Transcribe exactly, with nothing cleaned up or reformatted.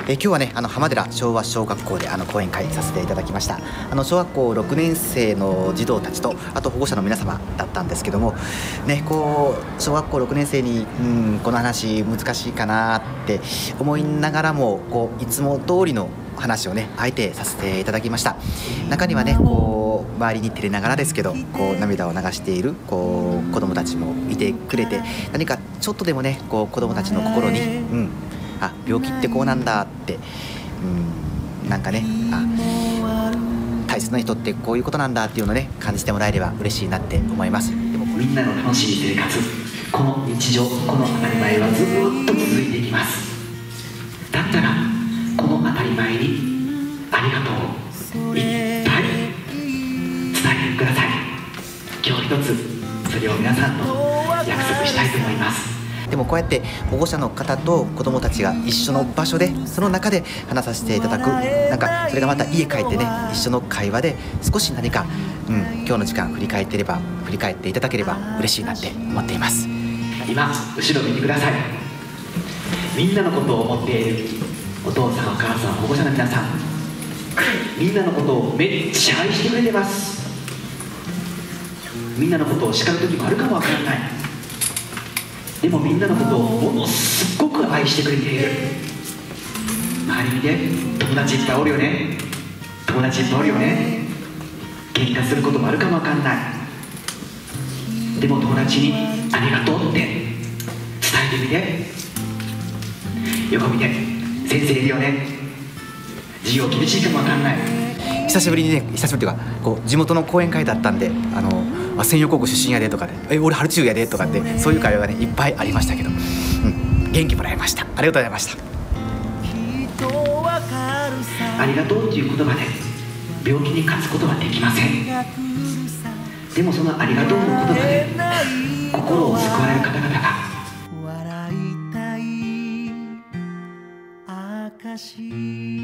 えー、今日はねあの浜寺昭和小学校であの講演会させていただきました。あの小学校ろくねん生の児童たちとあと保護者の皆様だったんですけどもね、こう小学校ろくねん生に、うん、この話難しいかなって思いながらもこういつも通りの話をねあえてさせていただきました。中にはねこう周りに照れながらですけどこう涙を流しているこう子どもたちもいてくれて、何かちょっとでもねこう子どもたちの心に、うん、あ病気ってこうなんだって、うん、なんかねあ大切な人ってこういうことなんだっていうのをね感じてもらえれば嬉しいなって思います。でもみんなの楽しい生活、この日常、この当たり前はずっと続いていきます。だったらこの当たり前にありがとうをいっぱい伝えてください。今日一つそれを皆さんと約束したいと思います。 でもこうやって保護者の方と子どもたちが一緒の場所でその中で話させていただく、なんかそれがまた家帰ってね一緒の会話で少し何か、うん、今日の時間振り返ってれば振り返っていただければ嬉しいなって思っています。 今後ろ見てください。みんなのことを思っているお父さんお母さん保護者の皆さん、みんなのことをめっちゃ愛してくれてます。みんなのことを叱る時もあるかもわからない。でもみんなのことをものすごく愛してくれている。周りにね友達いっぱいおるよね。友達いっぱいおるよね。喧嘩することもあるかもわかんない。でも友達にありがとうって伝えてみて。横見て先生いるよね。授業厳しいかもわかんない。 久しぶりにね久しぶりというかこう地元の講演会だったんで、あのあ専用高校出身やでとかで、え俺春中やでとかってそういう会話がねいっぱいありましたけど、うん、元気もらいました。ありがとうございました。 ありがとうっていう言葉で病気に勝つことはできません。でもそのありがとうの言葉で心を救われる方々が笑いたい証